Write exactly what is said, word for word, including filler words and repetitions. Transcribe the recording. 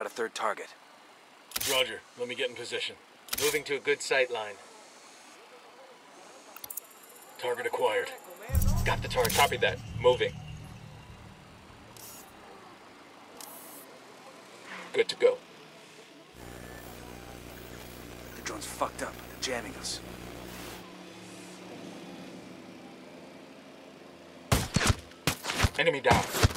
a third target. Roger. Let me get in position. Moving to a good sight line. Target acquired. Got the target. Copy that. Moving. Good to go. The drone's fucked up. They're jamming us. Enemy down.